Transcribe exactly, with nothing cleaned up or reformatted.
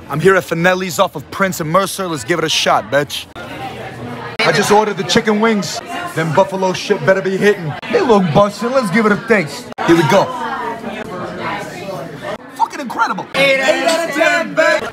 I'm here at Finelli's off of Prince and Mercer. Let's give it a shot, bitch. I just ordered the chicken wings. Them buffalo shit better be hitting. They look bustin'. Let's give it a taste. Here we go. Fucking incredible. eight out of ten, bitch.